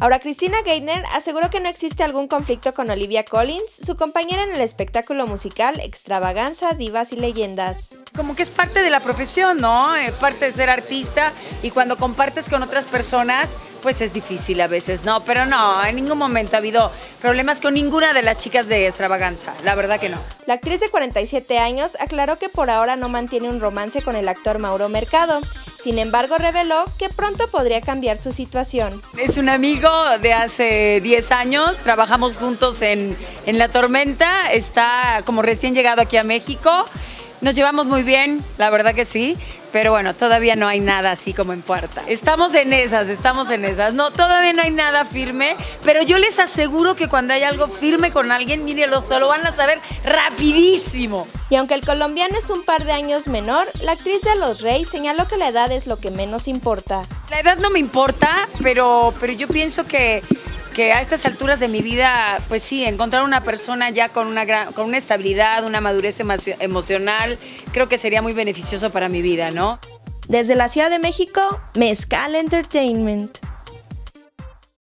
Ahora, Christina Geithner aseguró que no existe algún conflicto con Olivia Collins, su compañera en el espectáculo musical Extravaganza, Divas y Leyendas. Como que es parte de la profesión, ¿no? Es parte de ser artista y cuando compartes con otras personas, pues es difícil a veces, ¿no? Pero no, en ningún momento ha habido problemas con ninguna de las chicas de Extravaganza, la verdad que no. La actriz de 47 años aclaró que por ahora no mantiene un romance con el actor Mauro Mercado. Sin embargo, reveló que pronto podría cambiar su situación. Es un amigo de hace 10 años, trabajamos juntos en La Tormenta, está como recién llegado aquí a México. Nos llevamos muy bien, la verdad que sí, pero bueno, todavía no hay nada así como en puerta. Estamos en esas. No, todavía no hay nada firme, pero yo les aseguro que cuando hay algo firme con alguien, mírenlo, lo van a saber rapidísimo. Y aunque el colombiano es un par de años menor, la actriz de Los Rey señaló que la edad es lo que menos importa. La edad no me importa, pero yo pienso que a estas alturas de mi vida, pues sí, encontrar una persona ya con una estabilidad, una madurez emocional, creo que sería muy beneficioso para mi vida, ¿no? Desde la Ciudad de México, Mezcal Entertainment.